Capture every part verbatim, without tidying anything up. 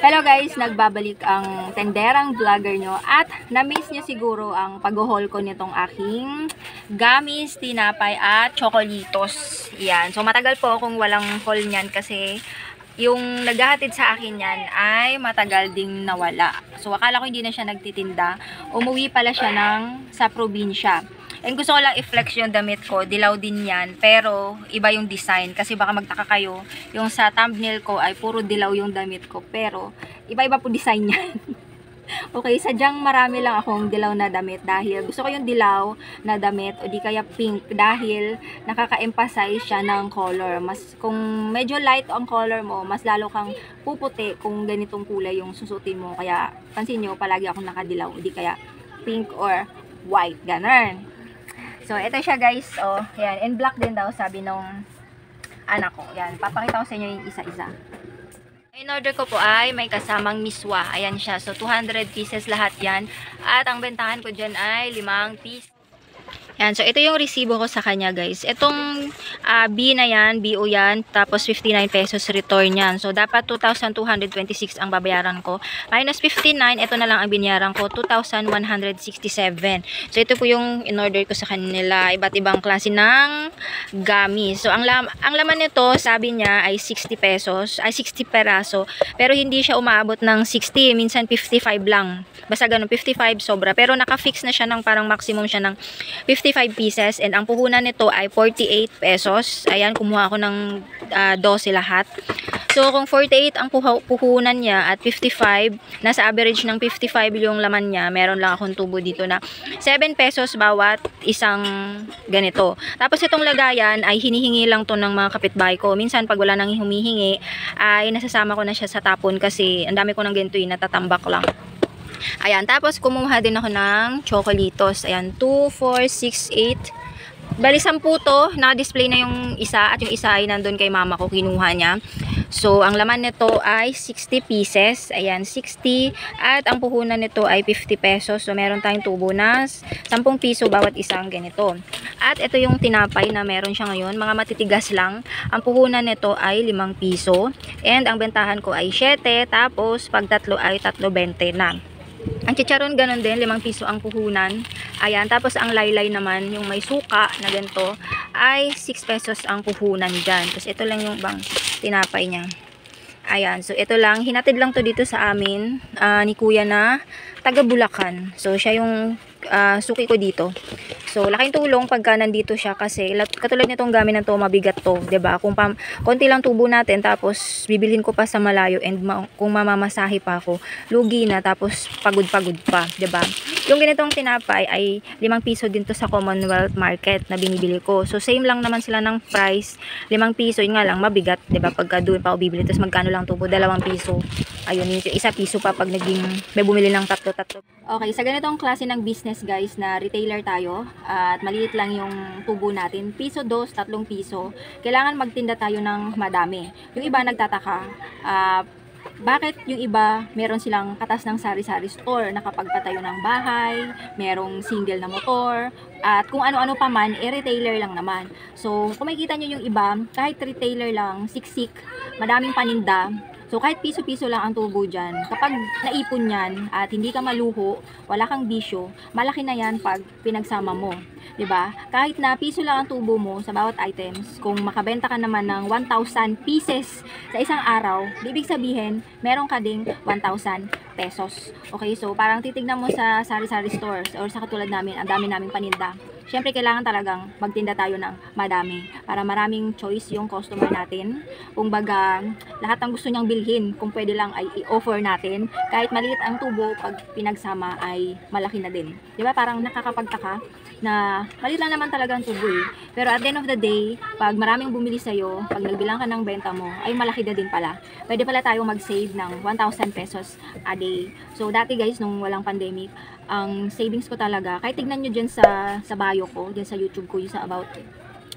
Hello guys, nagbabalik ang tenderang vlogger nyo at na-miss nyo siguro ang pag-haul ko nitong aking gamis, tinapay at chocolitos. Yan. So matagal po akong walang haul niyan kasi yung naghahatid sa akin yan ay matagal ding nawala. So akala ko hindi na siya nagtitinda. Umuwi pala siya ng sa probinsya. And gusto ko lang i-flex yung damit ko. Dilaw din yan. Pero, iba yung design. Kasi baka magtaka kayo. Yung sa thumbnail ko ay puro dilaw yung damit ko. Pero, iba-iba po design yan. Okay, sadyang marami lang akong dilaw na damit. Dahil gusto ko yung dilaw na damit. O di kaya pink. Dahil nakaka-emphasize siya ng color. Mas, kung medyo light ang color mo, mas lalo kang puputi kung ganitong kulay yung susutin mo. Kaya, pansin nyo, palagi akong nakadilaw. O di kaya pink or white. Ganun. So, ito siya guys. Oh, yan. In black din daw, sabi nung anak ko. Yan. Papakita ko sa inyo yung isa-isa. In order ko po ay may kasamang miswa. Ayan siya. So, two hundred pieces lahat yan. At ang bentahan ko dyan ay limang piece. Yan, so ito yung resibo ko sa kanya guys. Itong uh, B na yan, B O yan, tapos fifty-nine pesos return yan. So dapat two thousand two hundred twenty-six ang babayaran ko. Minus fifty-nine, ito na lang ang binayaran ko, two thousand one hundred sixty-seven. So ito po yung in-order ko sa kanila, iba't ibang klase ng gamis. So ang, lam ang laman nito, sabi niya ay sixty pesos, ay sixty peraso. Pero hindi siya umaabot ng sixty, minsan fifty-five lang. Basta ganun, fifty-five sobra. Pero naka-fix na siya ng parang maximum siya ng fifty-five pieces and ang puhunan nito ay forty-eight pesos. Ayan, kumuha ako ng uh, twelve lahat. So, kung forty-eight ang puh puhunan niya at fifty-five, nasa average ng fifty-five yung laman niya, meron lang akong tubo dito na seven pesos bawat isang ganito. Tapos itong lagayan ay hinihingi lang to ng mga kapitbahay ko. Minsan pag wala nang humihingi, ay nasasama ko na siya sa tapon kasi ang dami ko ng ganito yung natatambak lang. Ayan, tapos kumuha din ako ng chocolitos. Ayan, two, four, six, eight. Bali, sampu to. Naka-display na yung isa at yung isa ay nandun kay mama ko. Kinuha niya. So, ang laman nito ay sixty pieces. Ayan, sixty. At ang puhunan nito ay fifty pesos. So, meron tayong tubo na ten piso bawat isang ganito. At ito yung tinapay na meron siya ngayon. Mga matitigas lang. Ang puhunan nito ay limang piso. And ang bentahan ko ay seven. Tapos, pag tatlo ay tatlo bente na. Ang chicharon ganun din, limang piso ang puhunan. Ayan, tapos ang laylay naman, yung may suka na ganito, ay six pesos ang puhunan dyan. Tapos ito lang yung bang tinapay niya. Ayan, so ito lang, hinatid lang to dito sa amin, uh, ni kuya na taga Bulacan. So siya yung uh, suki ko dito. So laking tulong pagka nandito siya kasi katulad nitong gamit na to, mabigat to, 'di ba? Kung pam, konti lang tubo natin tapos bibilhin ko pa sa malayo and ma kung mamamasahe pa ako, lugi na tapos pagod-pagod pa, 'di ba? Yung ganitong tinapay ay limang piso din to sa Commonwealth Market na binibili ko. So same lang naman sila ng price, limang piso, yun nga lang mabigat, 'di ba? Pagka doon pa ako bibili, tapos magkano lang tubo, dalawang piso. Ayun, yung isa piso pa pag naging may bumili ng tatlo-tatlo. Okay, sa ganitong klase ng business guys na retailer tayo at maliit lang yung tubo natin, piso, dos, tatlong piso, kailangan magtinda tayo ng madami. Yung iba nagtataka, uh, bakit yung iba meron silang katas ng sari-sari store, nakapagpatayo ng bahay, merong single na motor, at kung ano-ano pa man, eh retailer lang naman. So, kung makikita nyo yung iba, kahit retailer lang, siksik, madaming paninda, so kahit piso-piso lang ang tubo dyan, kapag naipon yan at hindi ka maluho, wala kang bisyo, malaki na yan pag pinagsama mo. 'Di ba? Kahit na piso lang ang tubo mo sa bawat items, kung makabenta ka naman ng one thousand pieces sa isang araw, ibig sabihin, meron ka ding one thousand pesos. Okay, so parang titignan mo sa sari-sari stores or sa katulad namin, ang dami naming paninda. Siyempre, kailangan talagang magtinda tayo ng madami para maraming choice yung customer natin. Kung baga, lahat ng gusto niyang bilhin, kung pwede lang ay i-offer natin. Kahit maliit ang tubo, pag pinagsama ay malaki na din. Di ba? Parang nakakapagtaka na maliit lang naman talaga ang tubo eh. Pero at the end of the day, pag maraming bumili sa'yo, pag nagbilang ka ng benta mo, ay malaki na din pala. Pwede pala tayong mag-save ng one thousand pesos a day. So, dati guys, nung walang pandemic, ang savings ko talaga, kahit tignan nyo dyan sa, sa bio ko, dyan sa YouTube ko, yung sa about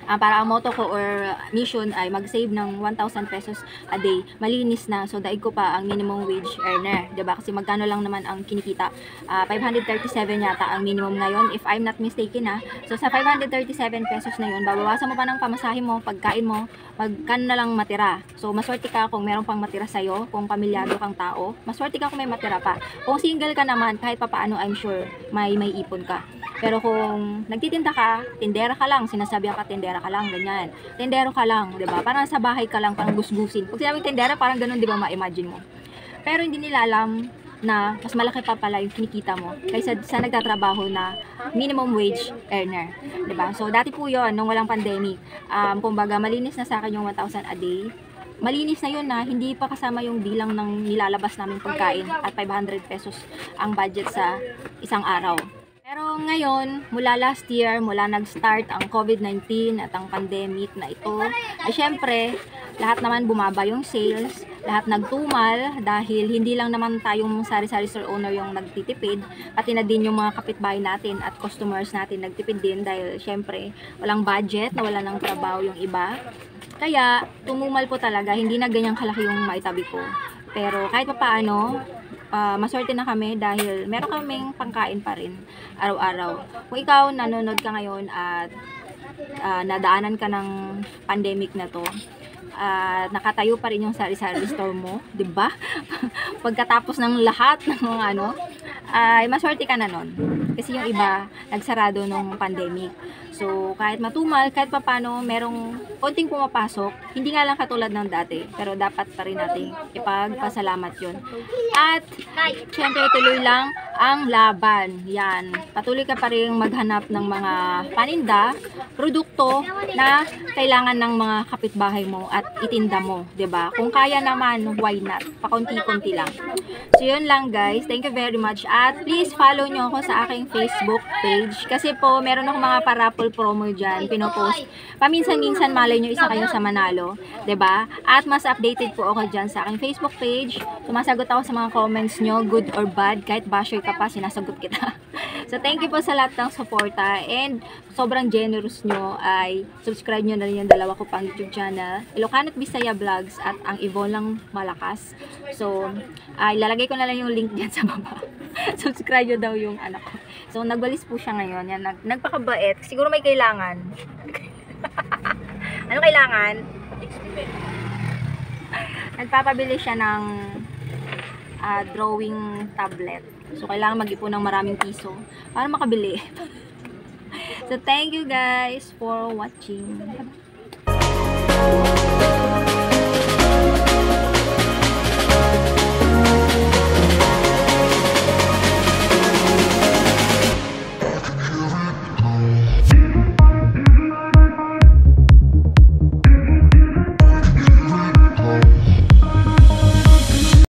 Uh, para ang motto ko or mission ay mag-save ng one thousand pesos a day. Malinis na. So, daig ko pa ang minimum wage earner. Diba? Kasi magkano lang naman ang kinikita. Uh, five hundred thirty-seven yata ang minimum ngayon, if I'm not mistaken ha. So, sa five hundred thirty-seven pesos na yun, babawasan mo pa ng pamasahe mo, pagkain mo, magkano na lang matira. So, maswerte ka kung meron pang matira sa'yo, kung pamilyado kang tao. Maswerte ka kung may matira pa. Kung single ka naman, kahit pa paano, I'm sure, may may ipon ka. Pero kung nagtitinda ka, tindera ka lang, sinasabi ka, tindera ka lang, ganyan. Tindero ka lang, 'di ba? Parang sa bahay ka lang, parang gusgusin. Pag sinabing tindera, parang ganun, 'di ba, ma-imagine mo. Pero hindi nila alam na mas malaki pa pala yung kinikita mo kaysa sa nagtatrabaho na minimum wage earner, 'di ba? So dati po 'yon nung walang pandemic. Um kumbaga malinis na sa akin yung one thousand a day. Malinis na yun na hindi pa kasama yung bilang ng nilalabas naming pagkain at five hundred pesos ang budget sa isang araw. Pero ngayon, mula last year, mula nag-start ang COVID nineteen at ang pandemic na ito, ay syempre, lahat naman bumaba yung sales, lahat nagtumal dahil hindi lang naman tayong sari-sari store owner yung nagtitipid, pati na din yung mga kapitbahay natin at customers natin nagtipid din dahil syempre, walang budget, nawala ng trabaho yung iba. Kaya, tumumal po talaga, hindi na ganyang kalaki yung maitabi ko. Pero kahit pa paano, Uh, maswerte na kami dahil meron kaming pangkain pa rin araw-araw. Kung ikaw nanonood ka ngayon at uh, nadaanan ka ng pandemic na to, at uh, nakatayo pa rin yung sari-sari store mo, 'di ba? Pagkatapos ng lahat ng mga ano, ay uh, maswerte ka na nun. Kasi yung iba nagsarado nung pandemic. So, kahit matumal, kahit papano merong konting pumapasok, hindi nga lang katulad ng dati, pero dapat pa rin nating ipagpasalamat yun. At, syempre, tuloy lang ang laban. Yan. Patuloy ka pa rin maghanap ng mga paninda, produkto na kailangan ng mga kapitbahay mo at itinda mo, 'di ba? Kung kaya naman, why not? Pakunti-kunti lang. So, yun lang guys. Thank you very much. At please follow nyo ako sa aking Facebook page. Kasi po, meron akong mga parapol promo dyan, pinopost. Paminsan-minsan, malay nyo, isa kayo sa manalo. 'Di ba? At mas updated po ako dyan sa aking Facebook page. Sumasagot ako sa mga comments nyo, good or bad. Kahit basher ka pa, sinasagot kita. So, thank you po sa lahat ng suporta. And, sobrang generous nyo ay subscribe nyo na rin yung dalawa ko pang YouTube channel. Ilocano at Bisaya Vlogs at ang Yvonne lang Malakas. So, ay lalagay ko na lang yung link dyan sa baba. Subscribe nyo daw yung anak ko. So, nagwalis po siya ngayon. Yan, nag, nagpakabait. Siguro may kailangan. Ano kailangan? Nagpapabili siya ng uh, drawing tablet. So, kailangan mag-ipon ng maraming piso para makabili. So, thank you guys for watching.